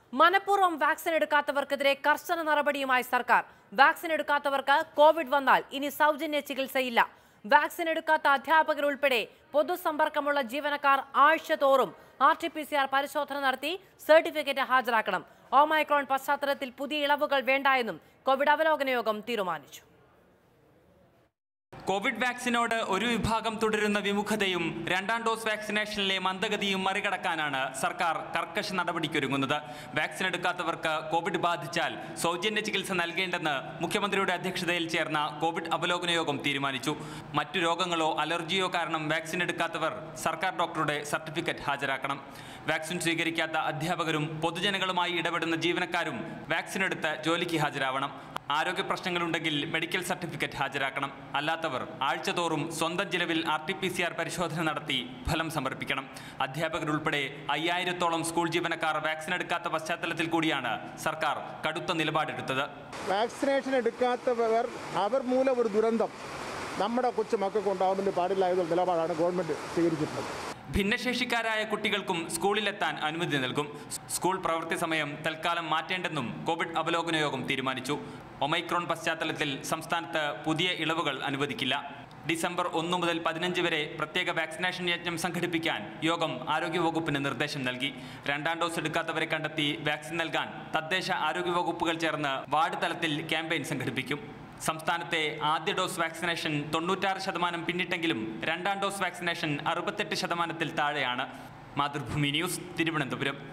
മനഃപൂർവ്വം വാക്സിൻ എടുക്കാത്തവർക്കെതിരെ കർശന നടപടിയുമായി സർക്കാർ. വാക്സിൻ എടുക്കാത്തവർക്ക് കോവിഡ് വന്നാൽ ഇനി സൗജന്യ ചികിത്സയില്ല. വാക്സിൻ എടുക്കാത്ത അധ്യാപകരുൾപ്പെടെ പൊതുസമ്പർക്കമുള്ള ജീവനക്കാർ ആഴ്ചതോറും RT-PCR പരിശോധന നടത്തി സർട്ടിഫിക്കറ്റ് ഹാജരാക്കണം. ഒമൈക്രോൺ പശ്ചാത്തലത്തിൽ പുതിയ ഇളവുകൾ വേണ്ടായെന്നും കോവിഡ് അവലോകന യോഗം തീരുമാനിച്ചു. കോവിഡ് വാക്സിനോട് ഒരു വിഭാഗം തുടരുന്ന വിമുഖതയും രണ്ടാം ഡോസ് വാക്സിനേഷനിലെ മന്ദഗതിയും മറികടക്കാനാണ് സർക്കാർ കർക്കശ നടപടിക്കൊരുങ്ങുന്നത്. വാക്സിൻ എടുക്കാത്തവർക്ക് കോവിഡ് ബാധിച്ചാൽ സൗജന്യ ചികിത്സ നൽകേണ്ടെന്ന് മുഖ്യമന്ത്രിയുടെ അധ്യക്ഷതയിൽ ചേർന്ന കോവിഡ് അവലോകന യോഗം തീരുമാനിച്ചു. മറ്റു രോഗങ്ങളോ അലർജിയോ കാരണം വാക്സിൻ എടുക്കാത്തവർ സർക്കാർ ഡോക്ടറുടെ സർട്ടിഫിക്കറ്റ് ഹാജരാക്കണം. വാക്സിൻ സ്വീകരിക്കാത്ത അധ്യാപകരും പൊതുജനങ്ങളുമായി ഇടപെടുന്ന ജീവനക്കാരും വാക്സിൻ എടുത്ത് ജോലിക്ക് ഹാജരാവണം. ആരോഗ്യ പ്രശ്നങ്ങളുണ്ടെങ്കിൽ മെഡിക്കൽ സർട്ടിഫിക്കറ്റ് ഹാജരാക്കണം. അല്ലാത്തവർ ആഴ്ചതോറും സ്വന്തം ചിലവിൽ RT-PCR പരിശോധന നടത്തി ഫലം സമർപ്പിക്കണം. അധ്യാപകരുൾപ്പെടെ 5000-ഓളം സ്കൂൾ ജീവനക്കാർ വാക്സിൻ എടുക്കാത്ത പശ്ചാത്തലത്തിൽ കൂടിയാണ് സർക്കാർ കടുത്ത നിലപാടെടുത്തത്. വാക്സിനേഷൻ എടുക്കാത്തവർ അവർ മൂലം ഒരു ദുരന്തം നമ്മുടെ കൊച്ചുമക്കൾക്ക് ഉണ്ടാകുന്നതിന് പാടില്ല എന്നുള്ള നിലപാടാണ് ഗവൺമെന്റ് സ്വീകരിച്ചിട്ടുള്ളത്. ഭിന്നശേഷിക്കാരായ കുട്ടികൾക്കും സ്കൂളിലെത്താൻ അനുമതി നൽകും. സ്കൂൾ പ്രവൃത്തി സമയം തൽക്കാലം മാറ്റേണ്ടെന്നും കോവിഡ് അവലോകന യോഗം തീരുമാനിച്ചു. ഒമൈക്രോൺ പശ്ചാത്തലത്തിൽ സംസ്ഥാനത്ത് പുതിയ ഇളവുകൾ അനുവദിക്കില്ല. ഡിസംബർ 1 മുതൽ 15 വരെ പ്രത്യേക വാക്സിനേഷൻ യജ്ഞം സംഘടിപ്പിക്കാൻ യോഗം ആരോഗ്യവകുപ്പിന് നിർദ്ദേശം നൽകി. രണ്ടാം ഡോസ് എടുക്കാത്തവരെ കണ്ടെത്തി വാക്സിൻ നൽകാൻ തദ്ദേശ ആരോഗ്യവകുപ്പുകൾ ചേർന്ന് വാർഡ് തലത്തിൽ ക്യാമ്പയിൻ സംഘടിപ്പിക്കും. സംസ്ഥാനത്തെ ആദ്യ ഡോസ് വാക്സിനേഷൻ 96% പിന്നിട്ടെങ്കിലും രണ്ടാം ഡോസ് വാക്സിനേഷൻ 68% താഴെയാണ്. മാതൃഭൂമി ന്യൂസ്, തിരുവനന്തപുരം.